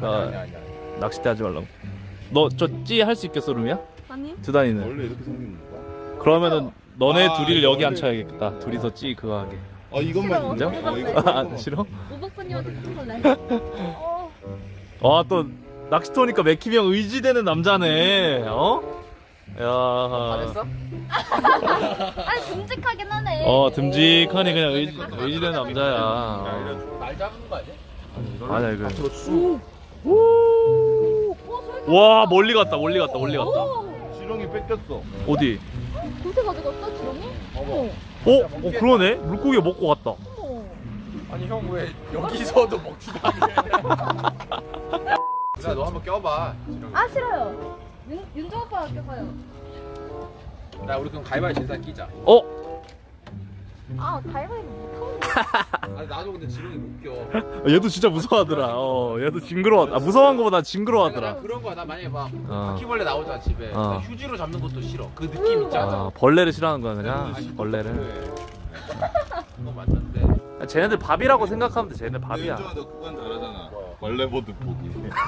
아니. 낚싯대 하지 말라고. 너 저 찌 할 수 있겠어, 루미야? 아니. 두단이는? 원래 이렇게 생긴 거야? 그러면은 너네 둘이 여기 앉혀야겠다. 둘이서 찌 그거 하게. 이것만 인정? 이거 싫어? 오 박사님한테 붙을래. 또 낚시터 오니까 맥힘이 형 의지되는 남자네. 야. 잘했어? 아니 듬직하긴 하네. 듬직하니 그냥 의지되는 남자야. 날 잡는 거 아니야? 아니야 이거. 와 멀리 갔다. 지렁이 뺏겼어. 어디? 곳에 가져갔어 지렁이? 그러네. 물고기 먹고 갔다. 아니 형 왜 여기서도 먹지도 않게. 야, 너 한번 껴봐. 아 싫어요. 윤종 오빠가 껴봐요. 나 우리 그럼 가위바위보 진짜 끼자. 아 가위바위보 못하는데. 아니 나도 근데 지렁이 못 껴. 얘도 진짜 무서워하더라. 얘도 징그러워. 무서워한 거보다 징그러워하더라. 나 그런 거야. 나 만약에 막 바퀴벌레 나오잖아 집에. 나 휴지로 잡는 것도 싫어. 그 느낌 있잖아. 벌레를 싫어하는 거야 그냥. 벌레를. 그거 맞는데. 쟤네들 밥이라고 생각하면 돼. 쟤네들 밥이야. 너 그건 잘하잖아. 벌레보드 보기.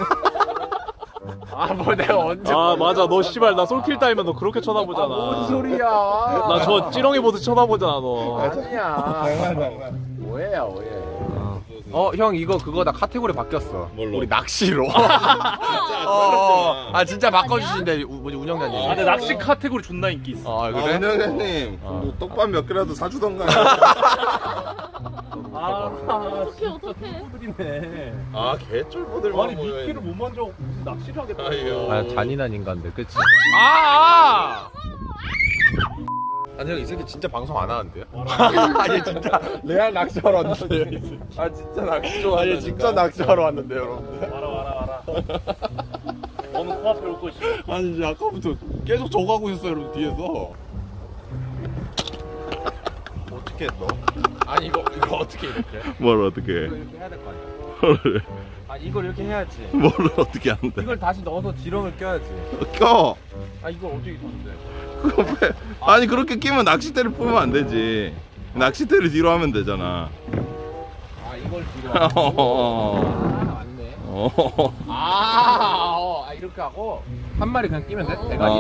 뭐 내가 언제. 맞아. 너 씨발 나 솔킬 따이면 너 그렇게 쳐다보잖아. 뭔 소리야. 나 저 찌렁이 보드 쳐다보잖아 너. 아니야. 오해야 오해. 형 이거 그거다. 카테고리 바뀌었어. 뭘로? 우리 낚시로. 진짜 바꿔주신대 뭐지 운영자님. 근데 낚시 카테고리 존나 인기 있어. 그래? 운영자님 떡밥 몇 개라도 사주던가. 어떡해. 개쫄보들만 모여. 못 만져 무슨 낚시를 하겠다. 잔인한 인간들 그치? 아니 형 이 새끼 진짜 방송 안 하는데요? 아니 진짜 레알 낚시하러 왔는데. 진짜 낚시 좋아하는. 아니 진짜 낚시하러 왔는데 여러분들. 와라. 너는 코앞에 올 것이. 아니 이제 아까부터 계속 저가고 있었어요 여러분 뒤에서. 어떻게 했어? 아니 이거 어떻게 이렇게? 뭘 어떻게 해? 이렇게 해야 될 거 아니야? 이걸 이렇게 해야지. 뭘 어떻게 하는데? 이걸 다시 넣어서 지렁을 껴야지. 껴! 이걸 어떻게 끼는데? 그거 왜? 아니 그렇게 끼면 낚싯대를 풀면 안 되지. 낚싯대를 뒤로 하면 되잖아. 이걸 뒤로 하고. 맞네. 이렇게 하고 한 마리 그냥 끼면 돼? 대가리.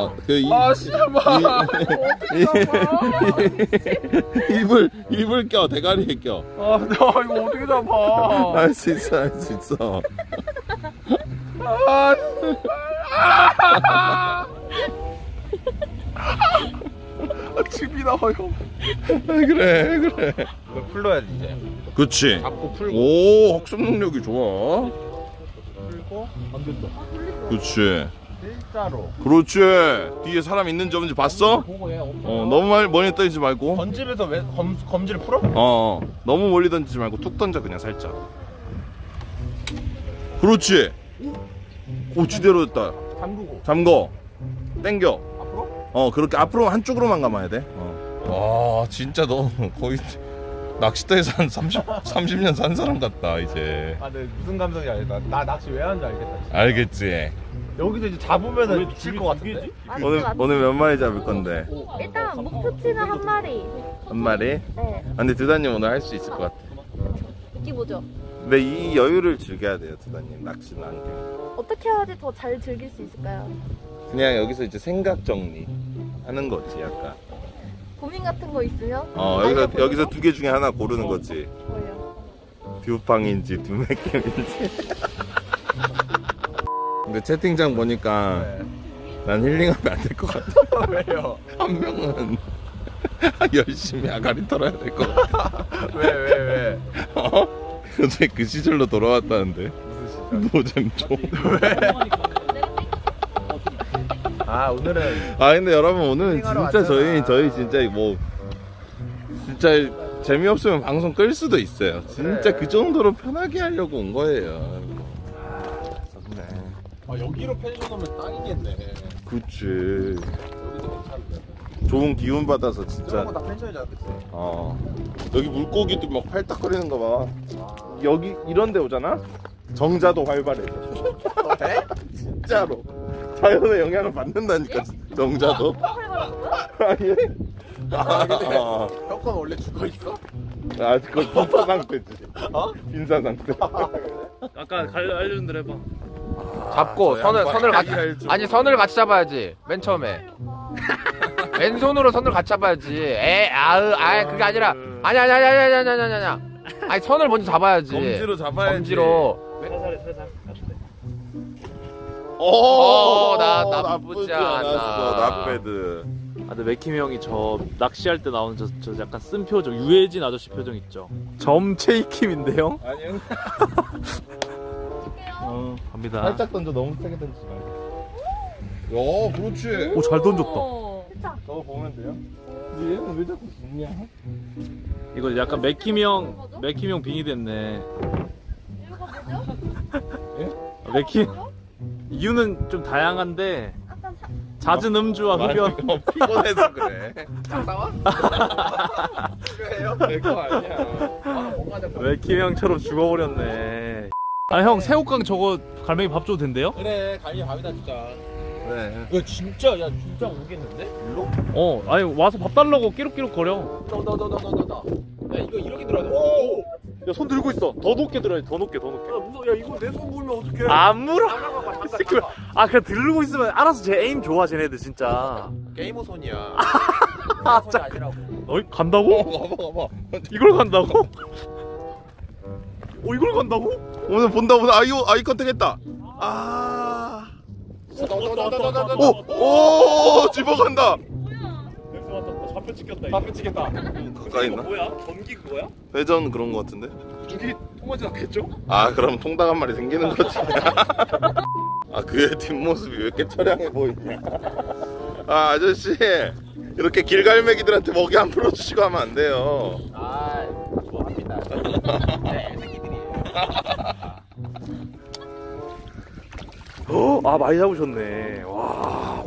입을 껴. 대가리에 껴. 나 이거 어떻게 잡아? 할 수 있어. 칩이 나와 형. 그래. 이걸 풀러야지 이제. 그렇지. 잡고 풀고. 오, 학습 능력이 좋아. 풀고. 안 된다. 그렇지. 일자로. 그렇지. 뒤에 사람 있는지 없는지 봤어? 보고 해. 너무 멀리 던지지 말고. 던지면서 왜 검지를 풀어? 너무 멀리 던지지 말고 툭 던져 그냥 살짝. 그렇지. 오, 지대로 됐다. 잠궈. 땡겨. 앞으로? 그렇게 앞으로 한쪽으로만 감아야 돼. 와, 진짜 너 거의 낚싯대에서 한 30년 산 사람 같다 이제. 근데 무슨 감성이 알겠다. 나 낚시 왜 하는지 알겠다. 진짜. 알겠지. 여기서 이제 잡으면은 미칠 것 같은데. 오늘 몇 마리 잡을 건데? 일단 목표치는 한 마리. 한 마리? 네. 근데 두다님 오늘 할 수 있을 것 같아. 이게 뭐죠? 근데 이 여유를 즐겨야 돼요, 두다님. 낚시는 안 돼. 어떻게 해야지 더 잘 즐길 수 있을까요? 그냥 여기서 이제 생각 정리 하는 거지, 약간. 고민 같은 거 있으면? 여기서 두 개 중에 하나 고르는 거지. 뭐예요? 듀팡인지 듀맥캠인지. 근데 채팅창 보니까 난 힐링하면 안 될 것 같아. 왜요? 한 명은 열심히 아가리 털어야 될 것 같아. 왜? 요새 그 시절로 돌아왔다는데. 무슨 시절? 노잼 좀. 오늘은. 근데 여러분 오늘은 진짜 저희 진짜 뭐 진짜 재미없으면 방송 끌 수도 있어요. 진짜 그 정도로 편하게 하려고 온 거예요. 여기로 펜션 오면 딱이겠네. 그치. 좋은 기운 받아서 진짜. 다 펜션이잖아, 그치? 여기 물고기도 막 팔딱거리는 거 봐. 여기 이런 데 오잖아? 정자도 활발해져. 왜? 진짜로. 자연의 영향을 받는다니까, 정자도. 아니. 형 건 원래 죽어있어? 그건 빈사 상태지. 빈사 상태. 아까 알려준 대로 해봐. 잡고 선을 같이 아니 선을 같이 잡아야지 맨 처음에 왼손으로 선을 같이 잡아야지. 그게 아니라 아니 아니 선을 먼저 잡아야지. 검지로 잡아야지. 검지로. 살살. 나쁘지 않았어. 나빼드. 아, 근데 맥힘 형이 저 낚시할 때 나오는 저 약간 쓴 표정, 유해진 아저씨 표정 있죠. 점체이킴인데요? 아니요. 갑니다. 살짝 던져. 너무 세게 던지지 말고. 그렇지. 오, 잘 던졌다. 저거 보면 돼요? 근데 얘는 왜 자꾸 죽냐? 이거 약간 맥힘 형 빙이 됐네. 이거 뭐죠? 맥힘 이유는 좀 다양한데 아까 잦은 음주와 흡연. 피곤해서 그래. 싸워? 그래요? 내거 아니야. 맥힘 형처럼 죽어버렸네. 아, 형 새우깡 저거 갈매기 밥 줘도 된대요? 그래 갈비 밥이다 진짜. 그래. 이거 진짜 진짜 오겠는데? 일로? 아니 와서 밥 달라고 끼룩끼룩 거려. 야 이거 이렇게 들어야 돼. 오! 야, 손 들고 있어. 더 높게 들어야지. 더 높게. 야 무서워. 야 이거 내 손 물면 어떡해? 안 물어. 아, 그냥 들고 있으면 알아서 제 에임 좋아, 쟤네들 진짜. 게이머 손이야. 아, 손이 아니라고. 어이, 간다고? 봐봐. 이걸 간다고? 이걸 간다고? 오늘 본다. 아이 컨택 했다. 오, 집어간다. 잡혀 찍혔다. 밥을 찍겠다. 가까이 있나? 뭐야? 전기 그거야? 회전 그런 거 같은데? 두기 통하지 않겠죠? 그럼 통닭 한 마리 생기는 거지. 그의 뒷모습이 왜 이렇게 처량해 보이냐. 아저씨, 이렇게 길갈매기들한테 먹이 안 풀어주시고 하면 안 돼요. 좋아합니다. 네, 새끼들이에요. 많이 잡으셨네. 와.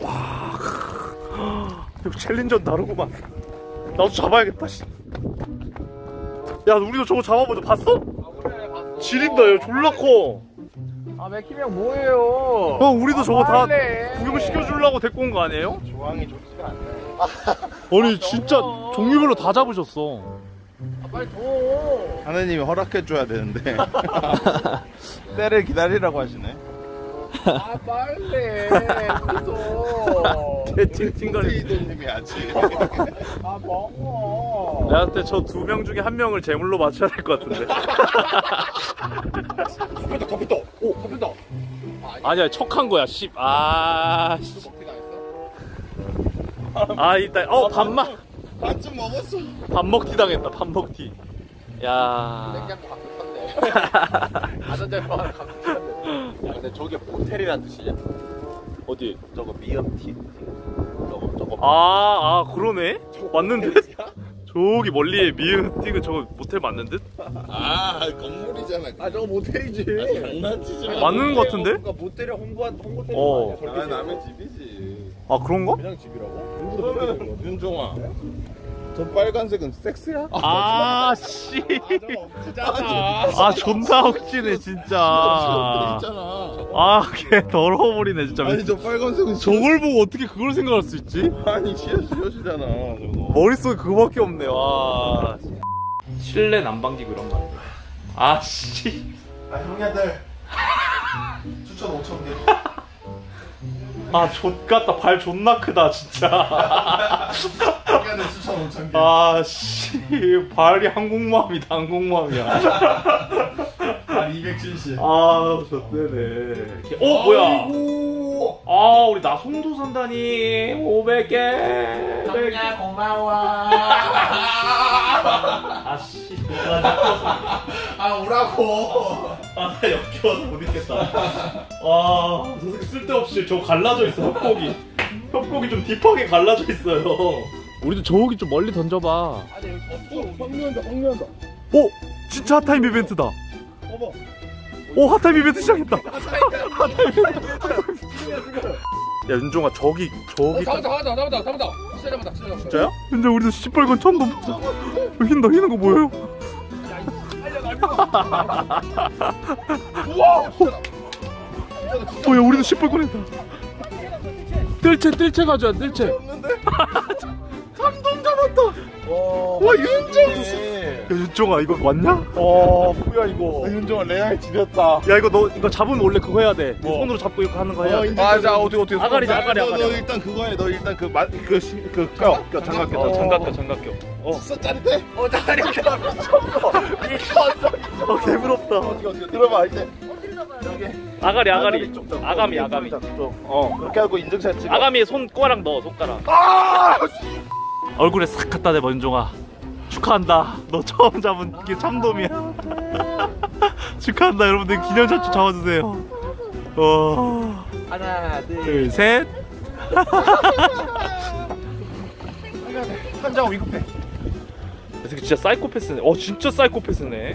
이거 챌린저 다르구만. 나도 잡아야겠다. 야, 우리도 저거 잡아보자. 봤어? 그래 봤어. 지린다. 얘 졸라 커. 맥힘 형 뭐예요? 형, 우리도 저거 다 빨리. 구경 시켜주려고 데리고 온 거 아니에요? 조항이 좋지가 않네. 아니, 진짜 종류별로 다 잡으셨어. 빨리 줘. 하느님이 허락해줘야 되는데 때를 기다리라고 하시네. 빨리. 찡찡거리. 이도님이 아직. 먹어. 내가 그때 저 2명 중에 1명을 제물로 맞춰야 될 것 같은데. 잡혔다. 오, 잡혔다. 아니야, 척한 거야. 씨. 이따 밥만. 반쯤 먹었어. 밥 먹튀 당했다. 밥 먹튀. 야. 냉장고 갖고 탔네. 아전대로 하나 갖고 탔네. 야, 근데 저게 모텔이란 뜻이냐? 어디? 저거 미역티. 저거. 그러네. 맞는 듯. 저기 멀리에 미음 티그 저거 모텔 맞는 듯? 건물이잖아. 저거 모텔이지. 장난치지 마. 맞는 것 같은데? 그러니까 모텔에 홍보한 홍보텔 아, 남의 집이지. 그런가? 그냥 집이라고? 그러면 윤종아, 저 빨간색은 섹스야? 씨. 없잖아. 존나 억지네 진짜. 있잖아. 걔 더러워버리네 진짜. 아니, 저 빨간색은 저걸 보고 어떻게 그걸 생각할 수 있지? 아니, 시어시잖아. 저거. 머릿속에 그거밖에 없네. 와. 실내 난방기구 이런 거 아니야? 씨. 형님들 추천 5,000개. 좆같다. 발 존나 크다 진짜. 형님들 추천 5,000개. 씨. 발이 항공모함이다. 항공모함이야. 발 270. 좋대네. 뭐야? 우리 나송도 산다니. 500개. 형야 고마워. 씨. 오라고. 나 역겨워서 못 있겠다. 저 새끼 쓸데없이 저거 갈라져 있어. 협곡이 좀 딥하게 갈라져 있어요. 우리도 저기 좀 멀리 던져봐. 황류한다. 진짜 핫타임 이벤트다. 핫타임 이벤트 시작했다. 핫타임 이벤트. 야, 윤종아, 저기. 잡았다. 진짜 잡았다. 진짜야? 윤종, 우리도 시뻘건 처음 던져. 휘는 거 뭐예요? 야, 우리도 시뻘건 했다. 뜰채 가져와, 뜰채. 없는데? 감동 잡았다. 와, 윤종. 윤종아 이거 맞냐? 뭐야 이거. 윤종아 레알 지렸다. 야 이거 너 이거 잡으면 원래 그거 해야 돼. 손으로 잡고 이렇게 하는 거 해야 돼. 맞아 어떻게 아가리. 너 일단 그거 해. 너 일단 그 장갑 껴. 진짜 짜릿해. 짜릿하다. 미쳤어. 개부럽다. 어떻게 들어봐 이제. 어디 잡아요? 아가리. 아가미. 그렇게 하고 인증샷 찍어. 아가미에 손가락 넣어 손가락. 얼굴에 싹 갖다 대봐 윤종아. 축하한다. 너 처음 잡은 게 참돔이야. 축하한다. 여러분들 기념샷 좀 잡아주세요. 하나, 둘, 셋. 한장 위급해. 이 새끼 진짜 사이코패스네. 진짜 사이코패스네.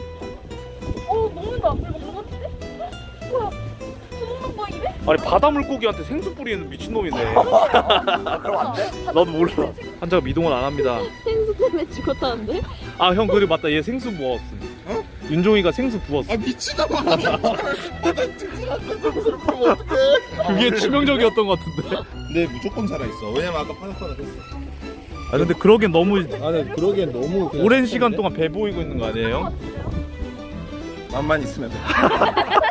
먹는다. 이거 먹는 거 같은데? 뭐야? 먹는 거 입에? 아니 바다 물고기한테 생수 뿌리는 미친놈이네. 그럼 안 돼? 나도 몰라. 한자가 미동을 안 합니다. 생수 때문에 죽었다는데? 아 형 그래 맞다. 얘 생수 부었음. 어? 윤종이가 생수 부었어. 미친놈아. 나 슬프면 어떡해. 그게 치명적이었던 것 같은데. 근데 무조건 살아있어. 왜냐면 아까 파닥파닥했어. 아 근데 그러기엔 너무 그러기엔 너무 오랜 시간 동안 배 보이고 있는 거 아니에요? 맘만 있으면 돼.